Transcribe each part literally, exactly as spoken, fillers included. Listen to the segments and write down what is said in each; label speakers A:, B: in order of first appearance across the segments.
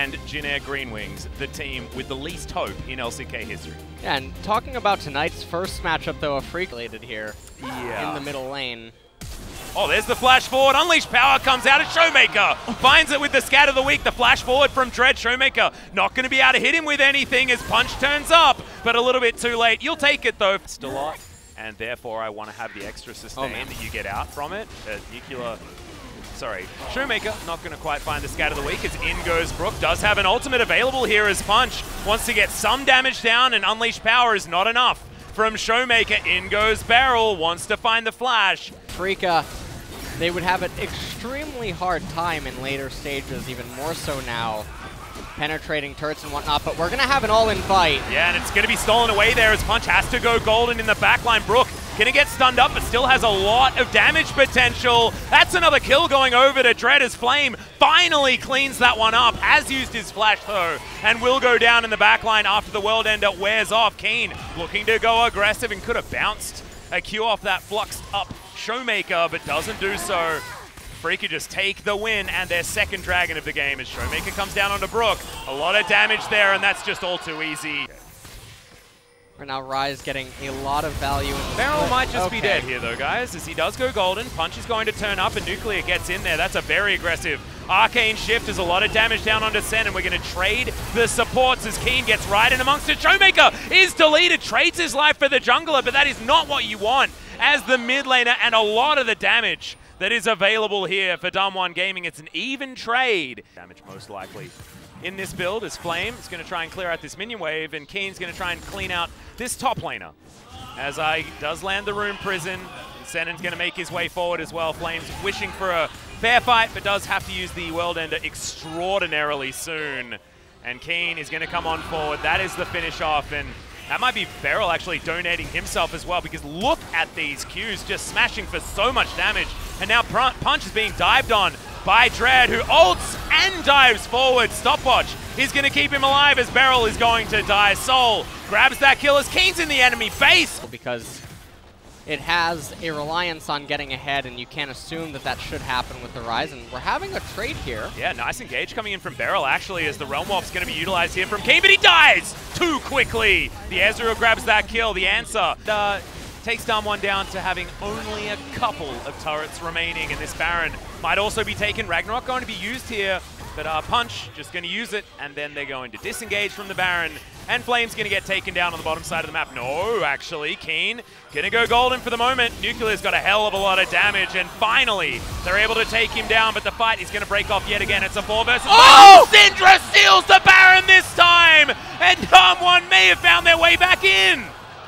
A: and Jin Air Green Wings, the team with the least hope in L C K history.
B: Yeah, and talking about tonight's first matchup, though, a freak related here
A: Yeah.
B: in the middle lane.
A: Oh, there's the flash forward. Unleashed Power comes out. Showmaker finds it with the scat of the week. The flash forward from Dread. Showmaker not going to be able to hit him with anything as Punch turns up, but a little bit too late. You'll take it, though. Still a lot, and therefore I want to have the extra sustain
B: oh,
A: that you get out from it. Uh, nuclear... Sorry, Showmaker not going to quite find the scat of the week as in goes Brook. Does have an ultimate available here as Punch wants to get some damage down, and Unleashed Power is not enough from Showmaker. In goes Beryl, wants to find the flash.
B: Freaka, they would have an extremely hard time in later stages, even more so now, penetrating turrets and whatnot, but we're going to have an all-in fight.
A: Yeah, and it's going to be stolen away there as Punch has to go golden in the backline. Brook going to get stunned up, but still has a lot of damage potential. That's another kill going over to Dread as Flame finally cleans that one up. Has used his flash, though, and will go down in the backline after the World Ender wears off. Keen looking to go aggressive and could have bounced a Q off that fluxed up Showmaker, but doesn't do so. Freaka just take the win and their second dragon of the game as Showmaker comes down onto Brook. A lot of damage there, and that's just all too easy.
B: Right now, Rise getting a lot of value in the
A: Beryl
B: split.
A: might just
B: okay.
A: be dead here, though, guys, as he does go golden. Punch is going to turn up, and Nuclear gets in there. That's a very aggressive Arcane Shift. There's a lot of damage down onto Sen, and we're going to trade the supports as Keen gets right in amongst it. Showmaker is deleted, trades his life for the jungler, but that is not what you want as the mid laner, and a lot of the damage that is available here for Damwon Gaming. It's an even trade. Damage most likely in this build as Flame is going to try and clear out this minion wave, and Keen's going to try and clean out this top laner. As I does land the Rune Prison, Senon's going to make his way forward as well. Flame's wishing for a fair fight, but does have to use the World Ender extraordinarily soon. And Keen is going to come on forward. That is the finish off, and that might be Beryl actually donating himself as well, because look at these Qs just smashing for so much damage. And now Punch is being dived on by Dread, who ults and dives forward. Stopwatch is going to keep him alive as Beryl is going to die. Soul grabs that kill as Keen's in the enemy base.
B: Because it has a reliance on getting ahead, and you can't assume that that should happen with the Rise, and we're having a trade here.
A: Yeah, nice engage coming in from Beryl, actually, as the Realm Warp's going to be utilized here from Keen, but he dies too quickly. The Ezreal grabs that kill. The answer uh, takes Damwon down to having only a couple of turrets remaining, and this Baron might also be taken. Ragnarok going to be used here, but uh, Punch just going to use it, and then they're going to disengage from the Baron, and Flame's going to get taken down on the bottom side of the map. No, actually, Keen going to go golden for the moment. Nuclear's got a hell of a lot of damage, and finally, they're able to take him down, but the fight is going to break off yet again. It's a four versus
B: Oh!
A: one. Syndra seals the Baron this time, and Damwon may have found their way back in.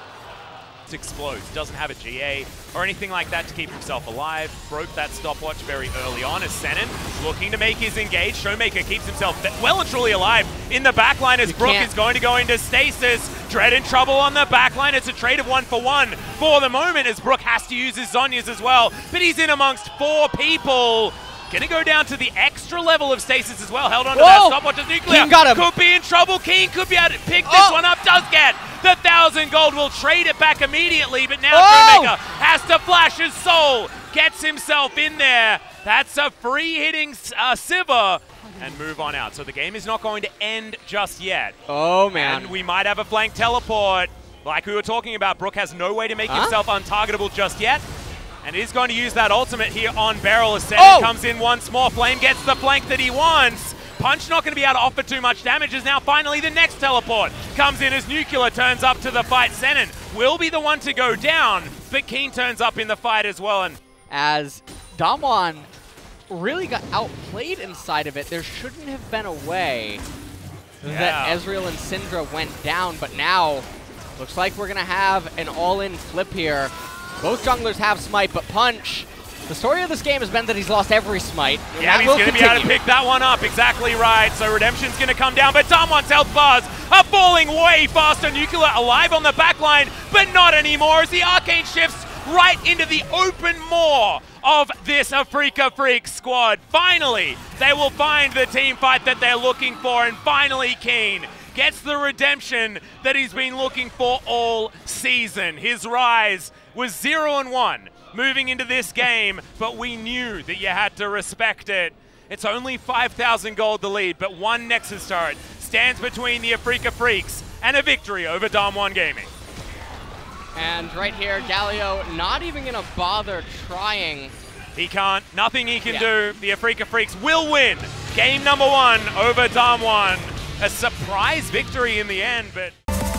A: Explodes, doesn't have a G A or anything like that to keep himself alive. Broke that stopwatch very early on as Senon looking to make his engage. Showmaker keeps himself well and truly alive in the backline as Brook is going to go into stasis. Dread in trouble on the backline. It's a trade of one for one for the moment as Brook has to use his Zhonya's as well, but he's in amongst four people. Gonna go down to the extra level of stasis as well. Held on to that stopwatch as Nuclear.
B: Keen got him.
A: Could be in trouble. Keen could be able to pick this
B: oh.
A: one up. Does get the thousand gold. Will trade it back immediately, but now
B: oh.
A: Showmaker has to flash his soul. Gets himself in there. That's a free hitting uh, Sivir. And move on out. So the game is not going to end just yet.
B: Oh, man.
A: And we might have a flank teleport. Like we were talking about, Brook has no way to make huh? himself untargetable just yet. And he's going to use that ultimate here on Beryl as Sen oh! comes in once more. Flame gets the flank that he wants. Punch not going to be able to offer too much damage as now finally the next teleport comes in as Nuclear turns up to the fight. Senon will be the one to go down, but Keen turns up in the fight as well. And
B: as Damwon really got outplayed inside of it, there shouldn't have been a way yeah. that Ezreal and Syndra went down, but now looks like we're going to have an all-in flip here. Both junglers have smite, but Punch, the story of this game has been that he's lost every smite.
A: Yeah, he's going to be able to pick that one up. Exactly right. So Redemption's going to come down, but Damwon's health bars are falling way faster. Nuclear alive on the backline, but not anymore as the Arcane shifts right into the open maw of this Afreeca Freak squad. Finally, they will find the team fight that they're looking for, and finally Keen gets the redemption that he's been looking for all season. His rise was zero and one moving into this game, but we knew that you had to respect it. It's only five thousand gold the lead, but one Nexus turret stands between the Afreeca Freaks and a victory over Damwon Gaming.
B: And right here, Galio not even going to bother trying.
A: He can't. Nothing he can
B: yeah.
A: do. The Afreeca Freaks will win game number one over Damwon. A surprise victory in the end, but...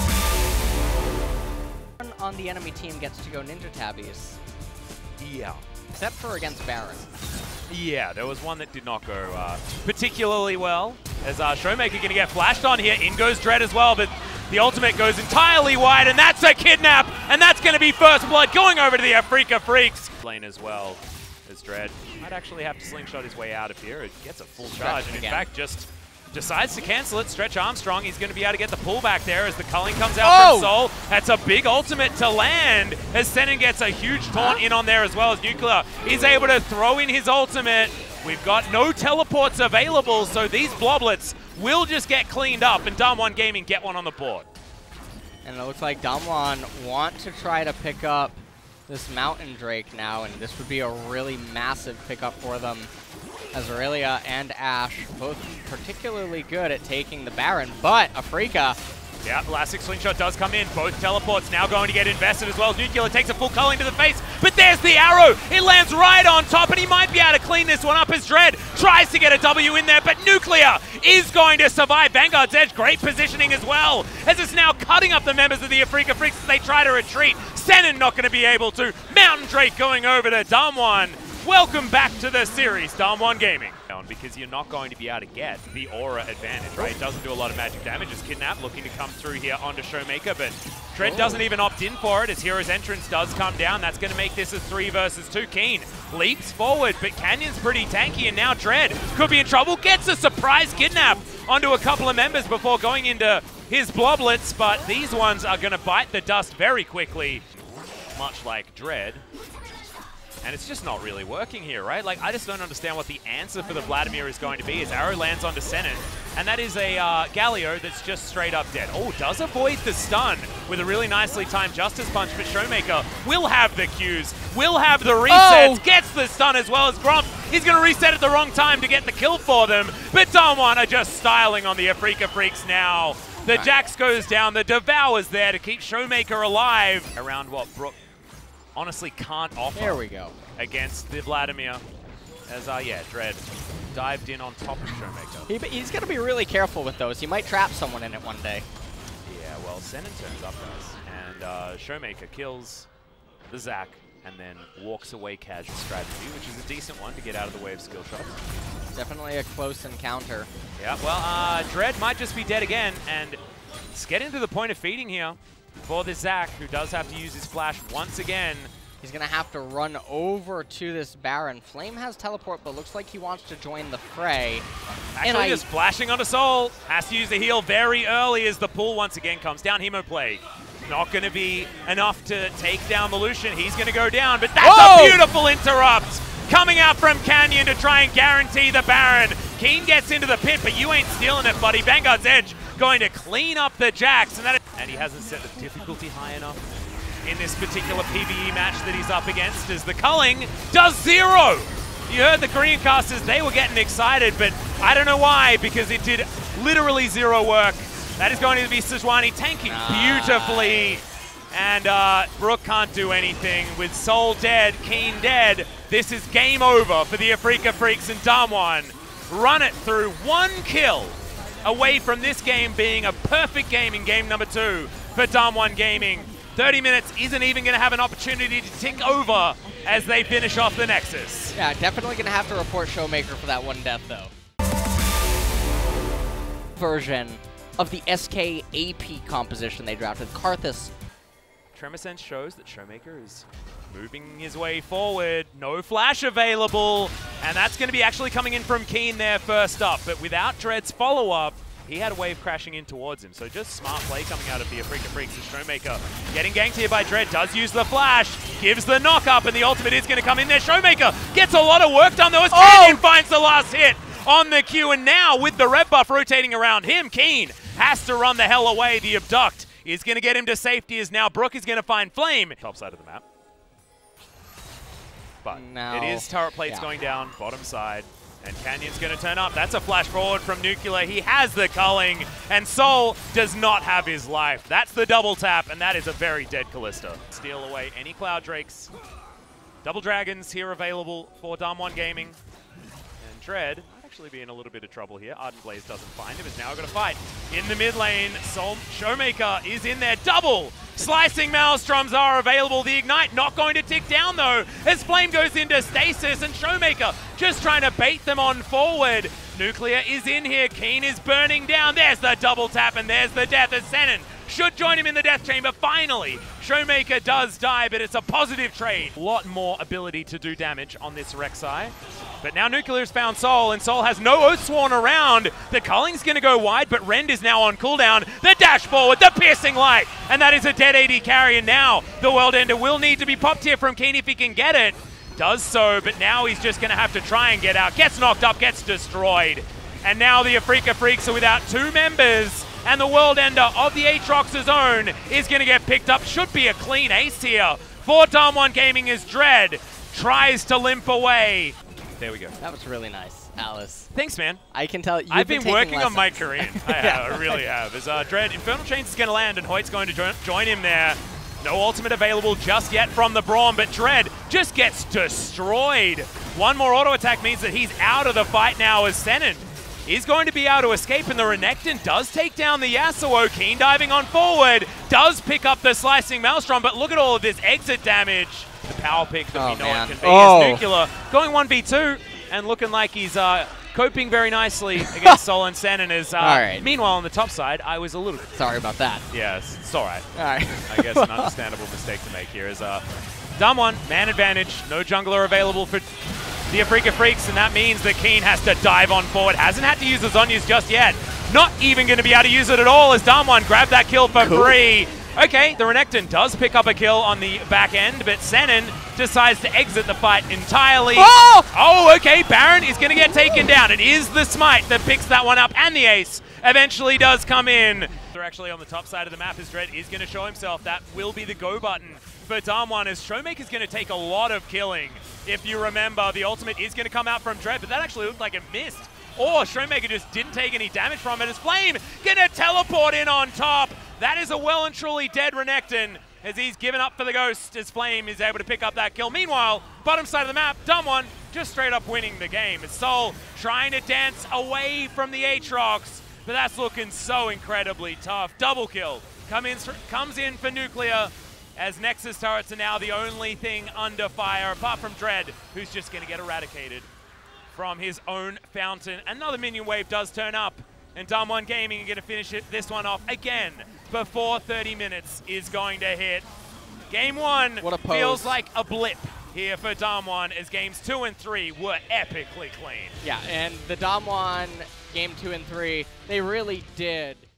B: On the enemy team gets to go Ninja Tabbies.
A: Yeah.
B: Except for against Baron.
A: Yeah, there was one that did not go uh, particularly well. As uh, Showmaker going to get flashed on here. In goes Dread as well, but the ultimate goes entirely wide, and that's a kidnap, and that's going to be first blood going over to the Afreeca Freaks. Lane as well as Dread might actually have to slingshot his way out of here. It gets a full charge, and in
B: again.
A: fact just decides to cancel it. Stretch Armstrong, he's going to be able to get the pullback there as the culling comes out
B: oh!
A: from Soul. That's a big ultimate to land as Senin gets a huge taunt
B: huh?
A: in on there as well as Nuclear is able to throw in his ultimate. We've got no teleports available, so these bloblets will just get cleaned up, and Damwon Gaming get one on the board.
B: And it looks like Damwon want to try to pick up this Mountain Drake now, and this would be a really massive pickup for them. As Aurelia and Ashe both particularly good at taking the Baron, but Afreeca.
A: Yeah, Elastic Slingshot does come in. Both teleports now going to get invested as well. Nuclear takes a full culling to the face, but there's the arrow. It lands right on top, and he might be able to clean this one up as Dread tries to get a W in there, but Nuclear is going to survive. Vanguard's Edge, great positioning as well, as it's now cutting up the members of the Afreeca Freaks as they try to retreat. Senin not going to be able to. Mountain Drake going over to Damwon. Welcome back to the series, Damwon Gaming. Because you're not going to be able to get the aura advantage, right? It doesn't do a lot of magic damage. It's Kidnap looking to come through here onto Showmaker, but Dread doesn't even opt in for it as Hero's Entrance does come down. That's going to make this a three versus two. Keen leaps forward, but Canyon's pretty tanky, and now Dread could be in trouble. Gets a surprise Kidnap onto a couple of members before going into his bloblets, but these ones are going to bite the dust very quickly, much like Dread. And it's just not really working here, right? Like, I just don't understand what the answer for the Vladimir is going to be as arrow lands onto Senin. And that is a uh, Galio that's just straight up dead. Oh, does avoid the stun with a really nicely timed Justice Punch, but Showmaker will have the Qs, will have the resets, oh. gets the stun as well as Gromp. He's going to reset at the wrong time to get the kill for them. But Damwon are just styling on the Afreeca Freaks now. The Jax goes down, the Devour's there to keep Showmaker alive. Around what Brook honestly can't offer.
B: There we go.
A: Against the Vladimir. As, uh, yeah, Dread dived in on top of Showmaker.
B: He, he's going to be really careful with those. He might trap someone in it one day.
A: Yeah, well, Senin turns up guys. And uh, Showmaker kills the Zac and then walks away casual strategy, which is a decent one to get out of the way of skill shots.
B: Definitely a close encounter.
A: Yeah, well, uh, Dread might just be dead again, and it's getting to the point of feeding here for the Zac, who does have to use his flash once again.
B: He's going to have to run over to this Baron. Flame has teleport, but looks like he wants to join the fray.
A: Actually,
B: and I
A: just flashing onto Soul. Has to use the heal very early as the pull once again comes down. Hemoplague. Not going to be enough to take down the Lucian. He's going to go down, but that's Whoa! a beautiful interrupt coming out from Canyon to try and guarantee the Baron. Keen gets into the pit, but you ain't stealing it, buddy. Vanguard's Edge going to clean up the Jax, and, that and he hasn't set the difficulty high enough in this particular PvE match that he's up against, as the culling does zero. You heard the Korean casters, they were getting excited, but I don't know why, because it did literally zero work. That is going to be Sejuani tanking nice. beautifully, and uh, Brook can't do anything. With Soul dead, Keen dead, this is game over for the Afreeca Freaks, and Damwon run it through one kill away from this game being a perfect game in game number two for Damwon Gaming. thirty minutes isn't even going to have an opportunity to tick over as they finish off the Nexus.
B: Yeah, definitely going to have to report Showmaker for that one death, though. Version of the S K A P composition they drafted, Karthus.
A: Tremorsense shows that Showmaker is moving his way forward. No flash available, and that's going to be actually coming in from Keen there first up. But without Dread's follow-up, he had a wave crashing in towards him. So just smart play coming out of the Afreeca Freaks as Showmaker getting ganked here by Dread, does use the flash, gives the knock up, and the ultimate is going to come in there. Showmaker gets a lot of work done though as Canyon oh! finds the last hit on the Q, and now with the red buff rotating around him, Keen has to run the hell away. The abduct is going to get him to safety as now Brook is going to find Flame. Top side of the map. But
B: no.
A: it is turret plates
B: yeah.
A: going down, bottom side. And Canyon's going to turn up. That's a flash forward from Nuclear. He has the culling, and Soul does not have his life. That's the double tap, and that is a very dead Kalista. Steal away any Cloud Drakes. Double Dragons here available for Damwon Gaming. And Dread might actually be in a little bit of trouble here. Ardent Blaze doesn't find him. Is now going to fight. In the mid lane, Soul Showmaker is in there. Double! Slicing Maelstroms are available. The Ignite not going to tick down though, as Flame goes into stasis, and Showmaker just trying to bait them on forward. Nuclear is in here. Keen is burning down. There's the double tap, and there's the death as Senin should join him in the death chamber. Finally, Showmaker does die, but it's a positive trade. A lot more ability to do damage on this Rek'Sai. But now Nuclear's found Soul, and Soul has no Oathsworn around. The culling's going to go wide, but Rend is now on cooldown. The dash forward, the piercing light, and that is a dead A D carry. And now the World Ender will need to be popped here from Keen if he can get it. Does so, but now he's just going to have to try and get out. Gets knocked up, gets destroyed. And now the Afrika Freaks are without two members. And the World Ender of the Aatrox's own is going to get picked up. Should be a clean ace here for Damwon Gaming as Dread tries to limp away. There we go.
B: That was really nice, Alice.
A: Thanks, man.
B: I can tell you've
A: I've been,
B: been
A: working
B: lessons.
A: on my Korean. I, have, I really have. As uh, Dread, Infernal Chains is going to land, and Hoyt's going to jo join him there. No ultimate available just yet from the Braum, but Dread just gets destroyed. One more auto attack means that he's out of the fight now as Senin is going to be able to escape, and the Renekton does take down the Yasuo. Keen diving on forward, does pick up the Slicing Maelstrom, but look at all of this exit damage. The power pick that
B: oh,
A: we know
B: man.
A: it can be
B: oh.
A: is Nuclear going one v two and looking like he's uh, coping very nicely against Sol and Senin. As, uh,
B: right.
A: Meanwhile, on the top side, I was a little...
B: Sorry about that.
A: Yes, it's all right.
B: All right.
A: I guess an understandable mistake to make here is uh, Damwon, man advantage, no jungler available for the Afrika Freaks, and that means that Keen has to dive on forward. Hasn't had to use the Zhonya's just yet. Not even going to be able to use it at all as Damwon grabbed that kill for
B: cool.
A: free. Okay, the Renekton does pick up a kill on the back end, but Senin decides to exit the fight entirely.
B: Oh!
A: Oh, okay, Baron is going to get taken down. It is the Smite that picks that one up, and the Ace eventually does come in. They're actually on the top side of the map as Dread is going to show himself. That will be the go button for Damwon, as Showmaker's going to take a lot of killing. If you remember, the ultimate is going to come out from Dread, but that actually looked like it missed. Or Showmaker just didn't take any damage from it as Flame going to teleport in on top. That is a well and truly dead Renekton as he's given up for the ghost as Flame is able to pick up that kill. Meanwhile, bottom side of the map, Damwon just straight up winning the game. As Soul trying to dance away from the Aatrox, but that's looking so incredibly tough. Double kill Come in, comes in for Nuclear, as Nexus turrets are now the only thing under fire, apart from Dread, who's just going to get eradicated from his own fountain. Another minion wave does turn up, and Damwon Gaming are going to finish it, this one off again before thirty minutes is going to hit. Game one
B: what a pose.
A: Feels like a blip here for Damwon, as games two and three were epically clean.
B: Yeah, and the Damwon game two and three, they really did